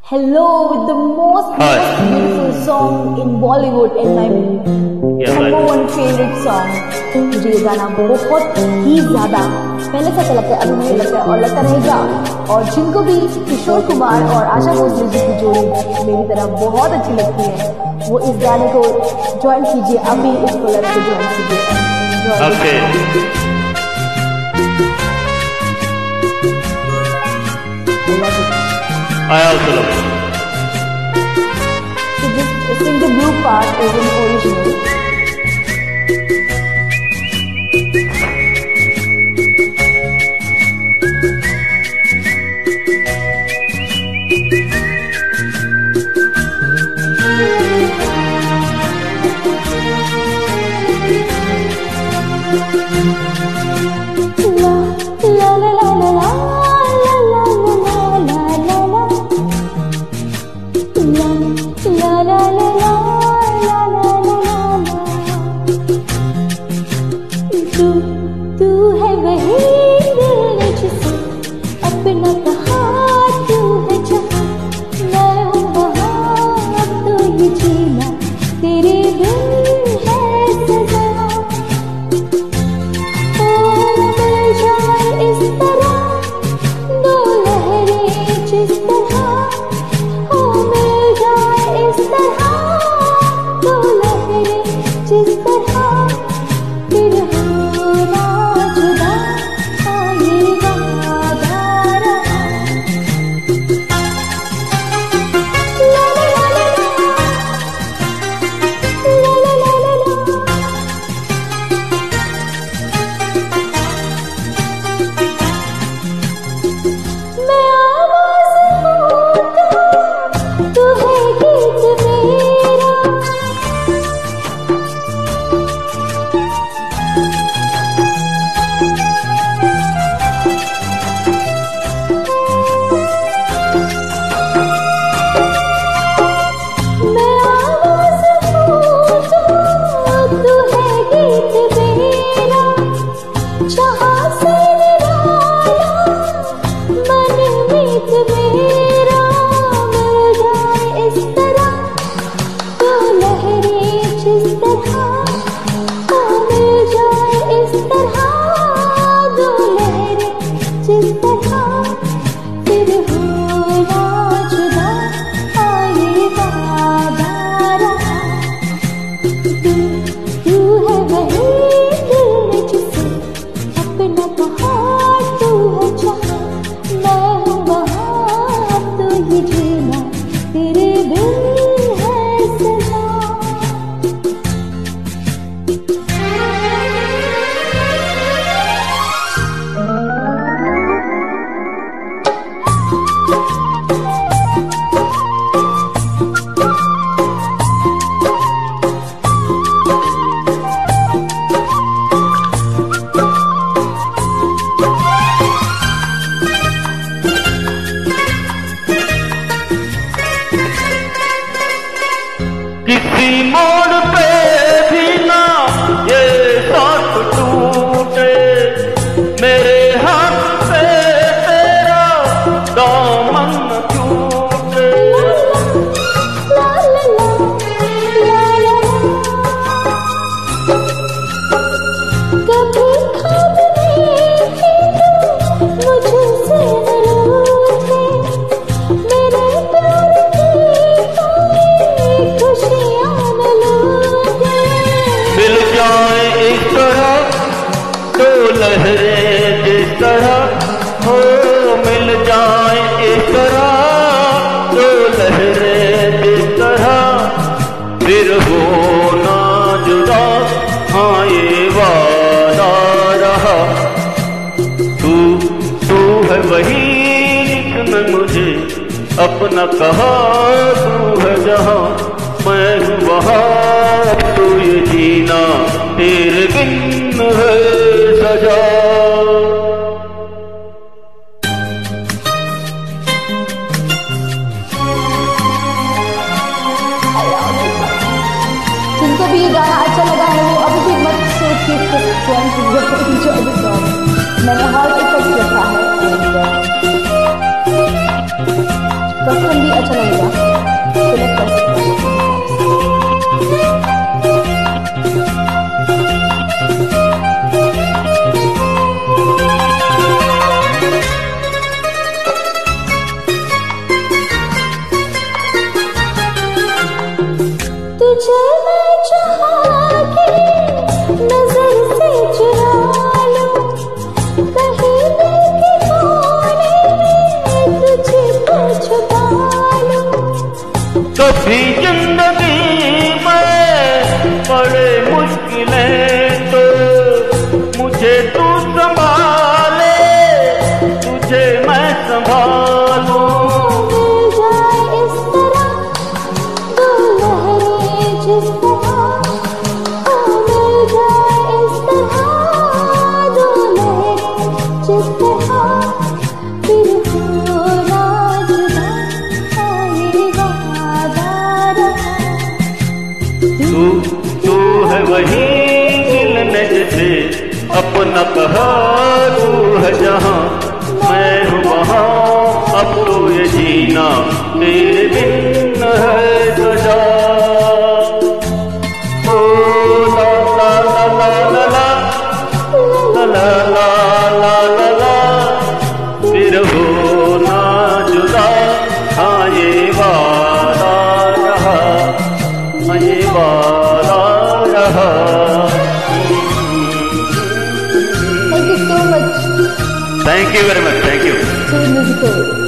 Hello with the most beautiful song in Bollywood and my number one favorite song. मुझे ये गाना बहुत ही ज्यादा पहले से लगता है, अभी मुझे लगता है और लगता रहेगा। और जिनको भी किशोर कुमार और आशा भोसले जी की जोड़ी मेरी तरह बहुत अच्छी लगती है, वो इस गाने को ज्वाइन कीजिए, अभी इस कोलर को ज्वाइन कीजिए। I also love it. So just sing the blue part as in original. La la la la la. तू है वही दिल जिसे अपना कहा, तू है जहाँ मैं हूँ वहाँ, अब तो ये जीना तेरे बिन है सजा। ओ मिल जाए इस तरह दो लहरें जिस तरह, ओ मिल जाए इस तरह दो लहरें जिस तरह, फिर होना जुदा ये वादा रहा। ला ला ला ला ला ला ला ला ला। मैं आवाज़ हूँ तू है गीत मेरा, जहाँ से निराला मन मीत मेरा, मिल जाए इस तरह दो लहरें जिस तरह, ओ मिल जाए इस तरह दो लहरें जिस तरह, फिर होना जुदा ये वादा रहा। तू है वही दिल जिसे अपना कहा, तू है जहाँ मैं हूँ वहाँ, अब तो ये जीना तेरे बिन है सजा। किसी मोड़ पे भी ना ये साथ टूटे, मेरे हाथ से तेरा दामन छूटे। ला ला ला ला ला ला। कभी ख्वाब में भी तू मुझसे न रूठे, मेरे प्यार की कोई खुशियाँ न लूटे। मिल जाए इस तरह दो लहरें जिस तरह, हो मिल जाए इस तरह दो लहरें जिस तरह, फिर होना जुदा हाँ ये वादा रहा। तू है वही जिसने मुझे अपना कहा, तू है जहाँ मैं हूँ वहाँ, अब तो ये जीना तेरे बिन है सजा। जिनको भी ये गाना अच्छा लगा है वो अभी भी मत सोच के इसको ज्वाइन कीजिए, एंजॉय द सॉन्ग। मैंने हॉल इफेक्ट रखा है। मक्खन भी अच्छा लगेगा, सिलेक्ट कर सकते हैं। तुझे मैं चाहा के नजर से चुरा लूं, कहीं दिल के कोने में तुझे को छुपा लूं। कभी जिंदगी में बड़े मुश्किलें तो मुझे तू संभाले, तुझे मैं संभालूं। मिल जाए इस तरह दो लहरें जिस तरह, मिल जाए इस तरह दो लहरें जिस तरह, फिर होना जुदा ये वादा रहा। तू है वही दिल ने जिसे अपना कहा, तू है जहाँ मैं हूँ वहाँ, अब तो ये जीना तेरे बिन है सजा। ओ ला ला ला ला ला ला ला ला ला ला ला, फिर होना जुदा हाँ ये वादा रहा, हाँ ये वादा रहा। Thank you so much. Thank you very much. Thank you. So musical.